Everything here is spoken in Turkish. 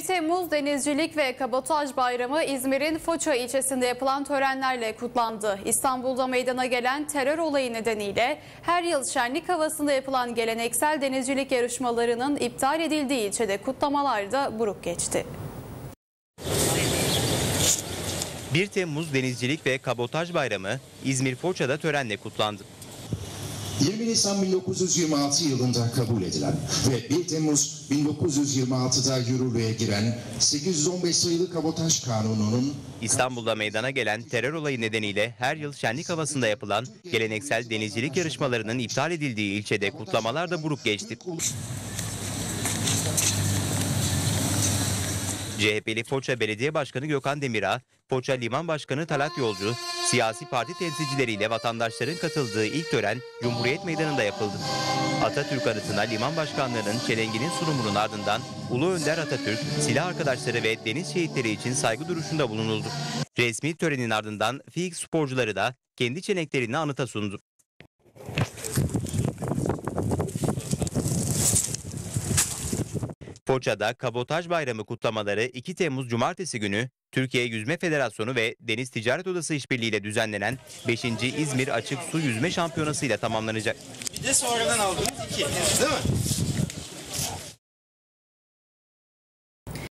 1 Temmuz Denizcilik ve Kabotaj Bayramı İzmir'in Foça ilçesinde yapılan törenlerle kutlandı. İstanbul'da meydana gelen terör olayı nedeniyle her yıl şenlik havasında yapılan geleneksel denizcilik yarışmalarının iptal edildiği ilçede kutlamalar da buruk geçti. 1 Temmuz Denizcilik ve Kabotaj Bayramı İzmir Foça'da törenle kutlandı. 20 Nisan 1926 yılında kabul edilen ve 1 Temmuz 1926'da yürürlüğe giren 815 sayılı Kabotaj Kanunu'nun İstanbul'da meydana gelen terör olayı nedeniyle her yıl şenlik havasında yapılan geleneksel denizcilik yarışmalarının iptal edildiği ilçede kutlamalar da buruk geçti. CHP'li Foça Belediye Başkanı Gökhan Demirağ, Foça Liman Başkanı Talat Yolcu, siyasi parti temsilcileriyle vatandaşların katıldığı ilk tören Cumhuriyet Meydanı'nda yapıldı. Atatürk anıtına liman başkanlarının çelenginin sunumunun ardından Ulu Önder Atatürk, silah arkadaşları ve deniz şehitleri için saygı duruşunda bulunuldu. Resmi törenin ardından FİİK sporcuları da kendi çelenklerini anıta sundu. Foça'da Kabotaj Bayramı kutlamaları 2 Temmuz Cumartesi günü Türkiye Yüzme Federasyonu ve Deniz Ticaret Odası işbirliğiyle düzenlenen 5. İzmir Açık Su Yüzme Şampiyonası ile tamamlanacak. Bir de sonradan aldığımız 2, değil mi?